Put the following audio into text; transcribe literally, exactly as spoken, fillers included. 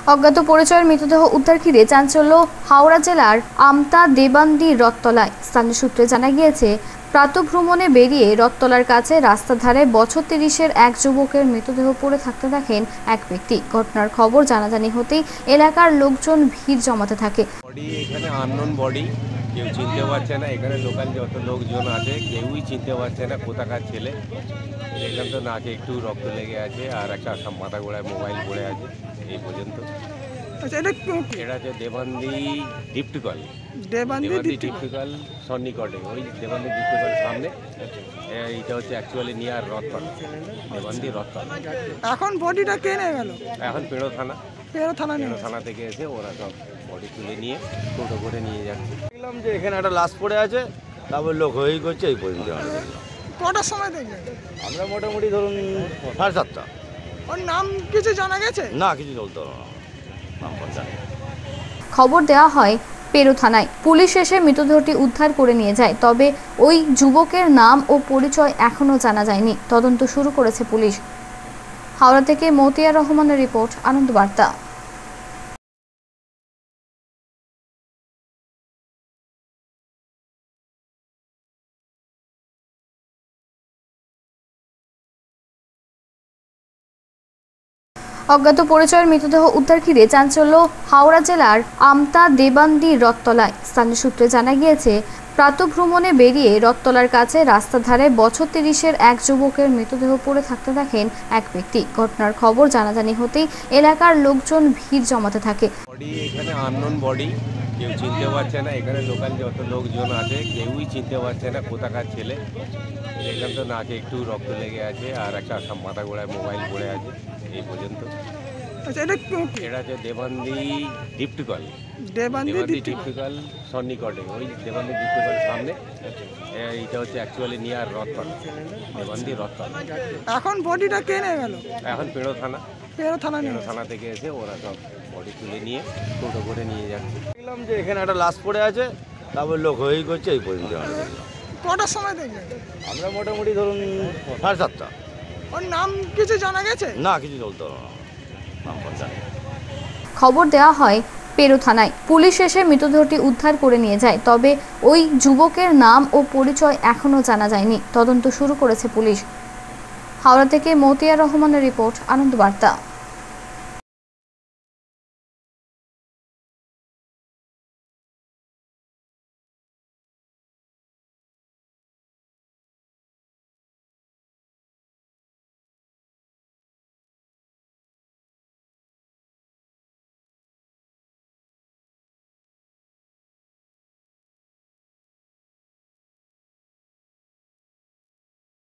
অজ্ঞাত পরিচয়ের মৃতদেহ উদ্ধার ঘিরে চাঞ্চল্য হাওড়া জেলার আমতা দেবান্দি রথতলায়। স্থানীয় সূত্রে জানা গিয়েছে, প্রাতঃভ্রমণে বেরিয়ে রথতলার কাছে রাস্তার ধারে বছর তিরিশের এক যুবকের মৃতদেহ পড়ে থাকতে দেখেন এক ব্যক্তি। ঘটনার খবর জানাজানি হতেই এলাকার লোকজন ভিড় জমাতে থাকে। এখানে আননোন বডি, কেউ চিনতে পারছে না। এখানে লোকাল যত লোকজন আছে কেউই চিনতে পারছে না কোথাকার ছেলে। এখানে তো নাকে একটু রক্ত লেগে আছে আর একটা মাথা গোড়ায় মোবাইল পড়ে আছে, এই পর্যন্ত। এটা হচ্ছে দেবান্দি ডিপটিকল, দেবান্দি ডিপটিকল সন্নিকটে, ওই দেবান্দি ডিপটিকল সামনে। এইটা হচ্ছে অ্যাকচুয়ালি নিয়ার রথতলা, দেবান্দি রথতলা। এখন বডিটা কে নিয়ে গেল? এখন পেড়ো থানা, পেড়ো থানা পেড়ো থানা থেকে এসে ওরা সব বডি তুলে নিয়ে টোটো করে নিয়ে যাচ্ছে। দেখলাম যে এখানে একটা লাশ পড়ে আছে, তারপর লোক হয়েই করছে, এই পর্যন্ত আমরা দেখলাম। কটার সময় দেখলেন? আমরা মোটামুটি ধরুন সাড়ে সাতটা। ওর নাম কিছু জানা গেছে? না, কিছু চলতে হবে না, নাম জানি। খবর দেওয়া হয় পেরো থানায়। পুলিশ এসে মৃতদেহটি উদ্ধার করে নিয়ে যায়, তবে ওই যুবকের নাম ও পরিচয় এখনো জানা যায়নি। তদন্ত শুরু করেছে পুলিশ। হাওড়া থেকে মতিয়ার রহমানের রিপোর্ট, আনন্দ বার্তা। অজ্ঞাত পরিচয়ের মৃতদেহ উদ্ধার ঘিরে চাঞ্চল্য হাওড়া জেলার আমতা দেবান্দি রথতলায়। স্থানীয় সূত্রে জানা গিয়েছে, প্রাতঃভ্রমণে বেরিয়ে রথতলার কাছে রাস্তার ধারে বছর তিরিশের এক যুবকের মৃতদেহ পড়ে থাকতে দেখেন এক ব্যক্তি। ঘটনার খবর জানাজানি হতেই এলাকার লোকজন ভিড় জমাতে থাকে। বডি এখানে আননোন বডি, কেউ চিনতে পারছে না। এখানে লোকাল যত লোকজন আছে কেউই চিনতে পারছে না কোথাকার ছেলে। এখানে তো নাকে একটু রক্ত লেগে আছে আর একটা মাথা গোড়ায় মোবাইল পড়ে আছে, এই পর্যন্ত। এটা এটা হচ্ছে দেবান্দি ডিপটিকল, দেবান্দি ডিপটিকল সন্নিকটে, ওই দেবান্দি ডিপটিকল সামনে। এইটা হচ্ছে অ্যাকচুয়ালি নিয়ার রথতলা, দেবান্দি রথতলা। এখন বডিটা কে নিয়ে গেল? এখন পেড়ো থানা, পেড়ো থানা পেড়ো থানা থেকে এসে ওরা সব বডি তুলে নিয়ে টোটো করে নিয়ে যাচ্ছে। দেখলাম যে এখানে একটা লাশ পড়ে আছে, তারপর লোক হয়েই করছে, এই পর্যন্ত আমরা দেখলাম। কটার সময় দেখলেন? আমরা মোটামুটি ধরুন সাড়ে সাতটা। ওর নাম কিছু জানা গেছে? না, কিছু চলতে হবে না, নাম জানি। খবর দেওয়া হয় পেরো থানায়। পুলিশ এসে মৃতদেহটি উদ্ধার করে নিয়ে যায়, তবে ওই যুবকের নাম ও পরিচয় এখনো জানা যায়নি। তদন্ত শুরু করেছে পুলিশ। হাওড়া থেকে মতিয়ার রহমানের রিপোর্ট, আনন্দ বার্তা।